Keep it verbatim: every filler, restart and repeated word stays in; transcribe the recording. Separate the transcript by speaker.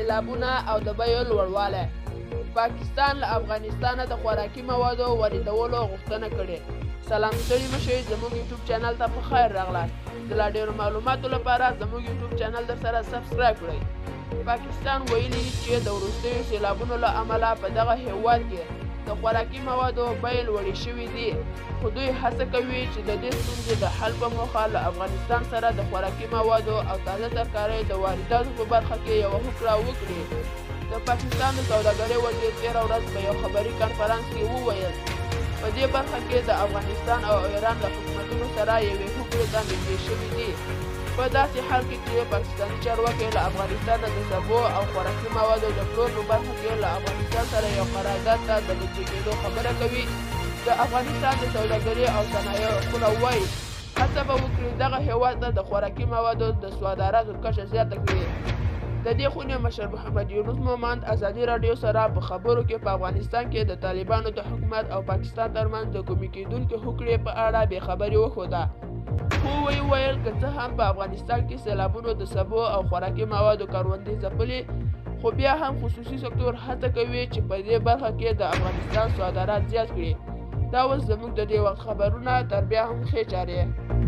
Speaker 1: سیلابونه او د بیو لوړوالی. پاکستان له افغانستانه د خوراکي موادو واردولو غوښتنه کړې. سلام ستړي مشئ، زموږ یوټیوب چینل ته په خیر راغلاست. د لا ډېرو معلوماتو لپاره زموږ یوټیوب چینل در سره سبسکرایب کړئ. پاکستان ویلي چې د وروستیو سیلابونو له امله په دغه هیواد کې د خوراکي موادو بیې لوړې شوي دي، خو دوی هڅه کوي چې د دې ستونزې د حل په موخه له افغانستان سره د خوراکي موادو او تازه ترکارۍ د وارداتو په برخه کې یوه هوکړه وکړي. د پاکستان د سوداګرۍ وزیر تېره ورځ په یو خبري کنفرانس کې وویل په دې برخه کې د افغانستان او ایران له حکومتونو سره یوې هوکړې ته نږدې شوي دي. په داسې حال کې چې پاکستاني چارواکي له افغانستان د سبو او خوراکي موادو د پلور په برخه کې له افغانستان سره یو قرارداد ته د نږدې کېدو خبره کوي. د افغانستان د سوداګرۍ او صنایعو خونه وایي هڅه به وکړي دغه هېواد ته د خوراکي موادو د صادراتو کچه زیاته کړي. د دې خونې مشر محمد یونس مومند ازادي راډیو سره په خبرو کې په افغانستان کې د طالبانو د حکومت او پاکستان ترمنځ د کومې کېدونکې هوکړې په اړه بې خبري وښوده. خو ویې ویل که څه هم په افغانستان کې سیلابونو د سبو او خوراکي موادو کروندې ځپلې، خو بیا هم خصوصي سکتور هڅه کوي چې په دې برخه کې د افغانستان صادرات زیات کړي. دا اوس زموږ د دې وخت خبرونه، تر بیا هم ښې چارې.